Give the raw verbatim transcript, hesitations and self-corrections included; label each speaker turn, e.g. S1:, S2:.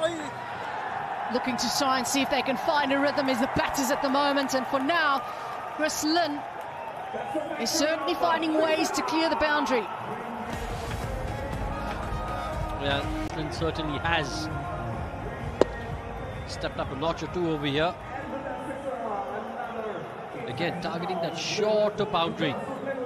S1: looking to try and see if they can find a rhythm as the batters at the moment. And for now, Chris Lynn is certainly finding ways to clear the boundary.
S2: Yeah, Lynn certainly has stepped up a notch or two over here. Again, targeting that shorter boundary.